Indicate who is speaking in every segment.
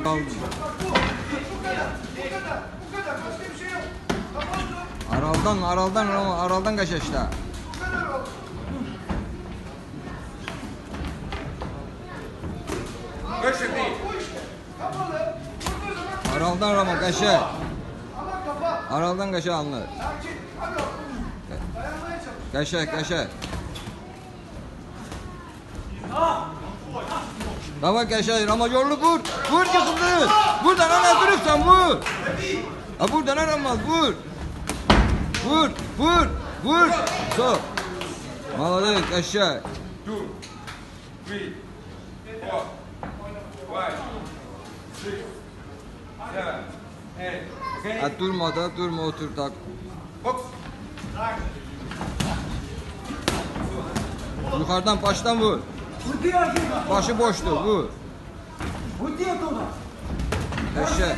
Speaker 1: Araldan kaç yaşta? Araldan Rama kaşı. Araldan kaşı alınır. Kaşı. Tamam kaşı. Rama yollu vur. Vur kızımdır. Buradan ana durursan vur. Ha buradan aramaz vur. Vur. Sok. Maladır kaşı.
Speaker 2: 2, 3, 4, 5, 6, 7, 8.
Speaker 1: Durma otur tak. Yukarıdan baştan vur. Başı boştu vur. Kaşı.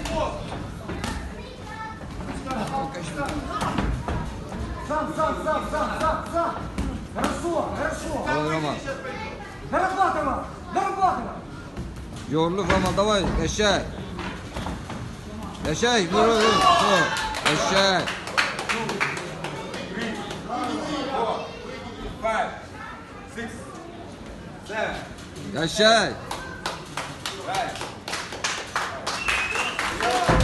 Speaker 3: Сам. Хорошо.
Speaker 1: Rama.
Speaker 3: Нарабатывай.
Speaker 1: Yoruluk Rama davay. Eşek. Vur. Eşek.
Speaker 2: 3, 4, 5, 6, 7.
Speaker 1: Eşek.